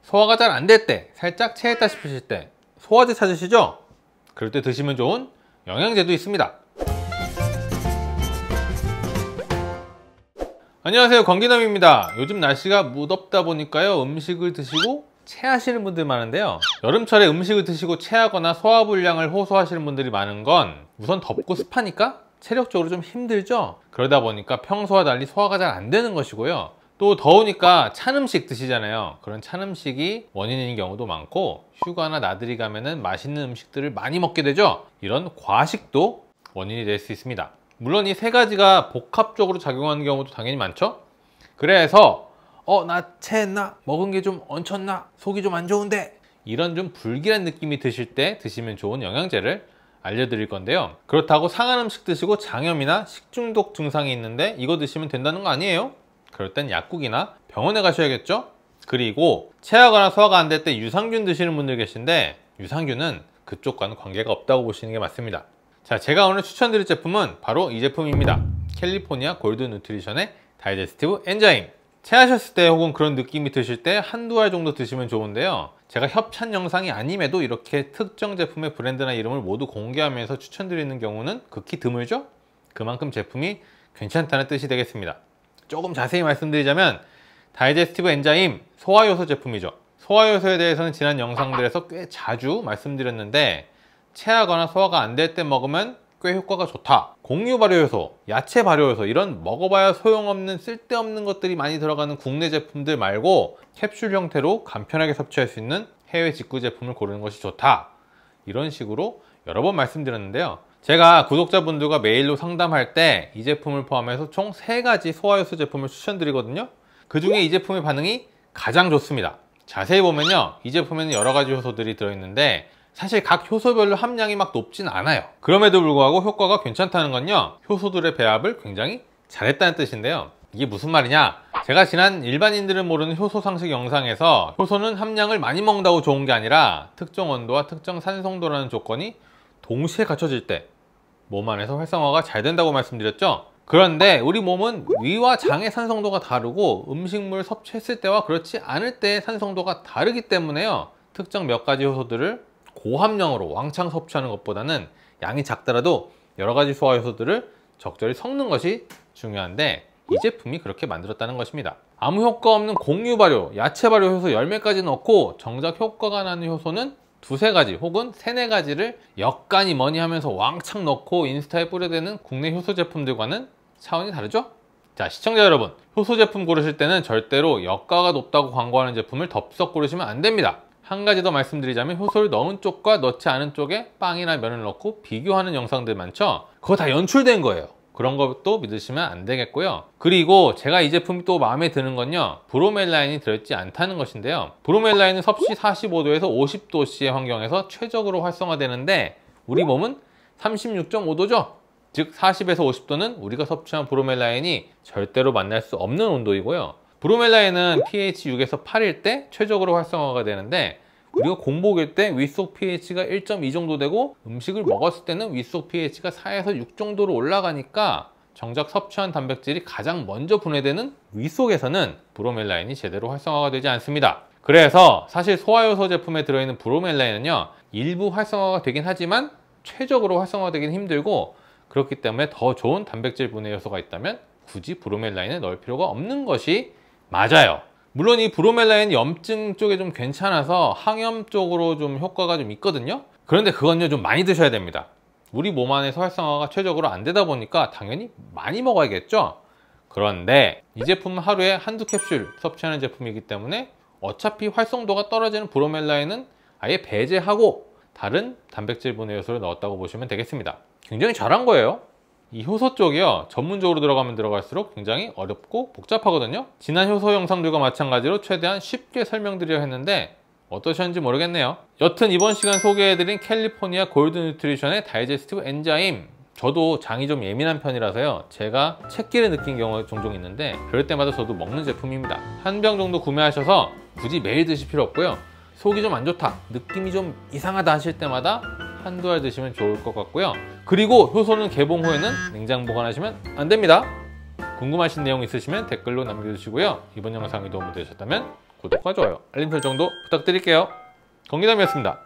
소화가 잘 안 될 때, 살짝 체했다 싶으실 때 소화제 찾으시죠? 그럴 때 드시면 좋은 영양제도 있습니다. 안녕하세요, 권기남입니다. 요즘 날씨가 무덥다 보니까요, 음식을 드시고 체하시는 분들 많은데요, 여름철에 음식을 드시고 체하거나 소화불량을 호소하시는 분들이 많은 건 우선 덥고 습하니까 체력적으로 좀 힘들죠. 그러다 보니까 평소와 달리 소화가 잘 안 되는 것이고요, 또 더우니까 찬 음식 드시잖아요. 그런 찬 음식이 원인인 경우도 많고, 휴가나 나들이 가면은 맛있는 음식들을 많이 먹게 되죠. 이런 과식도 원인이 될 수 있습니다. 물론 이 세 가지가 복합적으로 작용하는 경우도 당연히 많죠. 그래서 나 체했나? 먹은 게 좀 얹혔나? 속이 좀 안 좋은데? 이런 좀 불길한 느낌이 드실 때 드시면 좋은 영양제를 알려드릴 건데요, 그렇다고 상한 음식 드시고 장염이나 식중독 증상이 있는데 이거 드시면 된다는 거 아니에요. 그럴 땐 약국이나 병원에 가셔야겠죠. 그리고 체하거나 소화가 안 될 때 유산균 드시는 분들 계신데, 유산균은 그쪽과는 관계가 없다고 보시는 게 맞습니다. 자, 제가 오늘 추천드릴 제품은 바로 이 제품입니다. 캘리포니아 골드 누트리션의 다이제스티브 엔자임. 체하셨을 때 혹은 그런 느낌이 드실 때 한두 알 정도 드시면 좋은데요, 제가 협찬 영상이 아님에도 이렇게 특정 제품의 브랜드나 이름을 모두 공개하면서 추천드리는 경우는 극히 드물죠. 그만큼 제품이 괜찮다는 뜻이 되겠습니다. 조금 자세히 말씀드리자면, 다이제스티브 엔자임 소화효소 제품이죠. 소화효소에 대해서는 지난 영상들에서 꽤 자주 말씀드렸는데, 체하거나 소화가 안 될 때 먹으면 꽤 효과가 좋다. 곡류 발효효소, 야채 발효효소, 이런 먹어봐야 소용없는 쓸데없는 것들이 많이 들어가는 국내 제품들 말고 캡슐 형태로 간편하게 섭취할 수 있는 해외 직구 제품을 고르는 것이 좋다. 이런 식으로 여러 번 말씀드렸는데요, 제가 구독자분들과 메일로 상담할 때 이 제품을 포함해서 총 3가지 소화효소 제품을 추천드리거든요. 그 중에 이 제품의 반응이 가장 좋습니다. 자세히 보면요, 이 제품에는 여러 가지 효소들이 들어있는데 사실 각 효소별로 함량이 막 높진 않아요. 그럼에도 불구하고 효과가 괜찮다는 건요, 효소들의 배합을 굉장히 잘했다는 뜻인데요, 이게 무슨 말이냐, 제가 지난 일반인들은 모르는 효소 상식 영상에서 효소는 함량을 많이 먹는다고 좋은 게 아니라 특정 온도와 특정 산성도라는 조건이 동시에 갖춰질 때 몸 안에서 활성화가 잘 된다고 말씀드렸죠. 그런데 우리 몸은 위와 장의 산성도가 다르고 음식물 섭취했을 때와 그렇지 않을 때의 산성도가 다르기 때문에요, 특정 몇 가지 효소들을 고함량으로 왕창 섭취하는 것보다는 양이 작더라도 여러 가지 소화효소들을 적절히 섞는 것이 중요한데, 이 제품이 그렇게 만들었다는 것입니다. 아무 효과 없는 곡류 발효, 야채 발효 효소 10매까지 넣고 정작 효과가 나는 효소는 2~3가지 혹은 3~4가지를 역간이 뭐니 하면서 왕창 넣고 인스타에 뿌려대는 국내 효소 제품들과는 차원이 다르죠? 자, 시청자 여러분, 효소 제품 고르실 때는 절대로 역가가 높다고 광고하는 제품을 덥석 고르시면 안 됩니다. 한 가지 더 말씀드리자면, 효소를 넣은 쪽과 넣지 않은 쪽에 빵이나 면을 넣고 비교하는 영상들 많죠? 그거 다 연출된 거예요. 그런 것도 믿으시면 안 되겠고요. 그리고 제가 이 제품이 또 마음에 드는 건요, 브로멜라인이 들어있지 않다는 것인데요, 브로멜라인은 섭씨 45도에서 50도씨의 환경에서 최적으로 활성화되는데 우리 몸은 36.5도죠 즉 40에서 50도는 우리가 섭취한 브로멜라인이 절대로 만날 수 없는 온도이고요, 브로멜라인은 pH 6에서 8일 때 최적으로 활성화가 되는데, 우리가 공복일 때 윗속 pH가 1.2 정도 되고 음식을 먹었을 때는 윗속 pH가 4에서 6 정도로 올라가니까 정작 섭취한 단백질이 가장 먼저 분해되는 윗속에서는 브로멜라인이 제대로 활성화가 되지 않습니다. 그래서 사실 소화효소 제품에 들어있는 브로멜라인은요, 일부 활성화가 되긴 하지만 최적으로 활성화되긴 힘들고, 그렇기 때문에 더 좋은 단백질 분해 요소가 있다면 굳이 브로멜라인을 넣을 필요가 없는 것이 맞아요. 물론 이 브로멜라인 염증 쪽에 좀 괜찮아서 항염 쪽으로 좀 효과가 좀 있거든요. 그런데 그건요, 좀 많이 드셔야 됩니다. 우리 몸 안에서 활성화가 최적으로 안 되다 보니까 당연히 많이 먹어야겠죠. 그런데 이 제품은 하루에 한두 캡슐 섭취하는 제품이기 때문에 어차피 활성도가 떨어지는 브로멜라인은 아예 배제하고 다른 단백질 분해 요소를 넣었다고 보시면 되겠습니다. 굉장히 잘한 거예요. 이 효소 쪽이요, 전문적으로 들어가면 들어갈수록 굉장히 어렵고 복잡하거든요. 지난 효소 영상들과 마찬가지로 최대한 쉽게 설명드려 했는데 어떠셨는지 모르겠네요. 여튼 이번 시간 소개해드린 캘리포니아 골드 누트리션의 다이제스티브 엔자임, 저도 장이 좀 예민한 편이라서요, 제가 채기를 느낀 경우가 종종 있는데 그럴 때마다 저도 먹는 제품입니다. 한 병 정도 구매하셔서 굳이 매일 드실 필요 없고요, 속이 좀 안 좋다, 느낌이 좀 이상하다 하실 때마다 한두 알 드시면 좋을 것 같고요. 그리고 효소는 개봉 후에는 냉장 보관하시면 안 됩니다. 궁금하신 내용 있으시면 댓글로 남겨주시고요. 이번 영상이 도움이 되셨다면 구독과 좋아요, 알림 설정도 부탁드릴게요. 건기남이었습니다.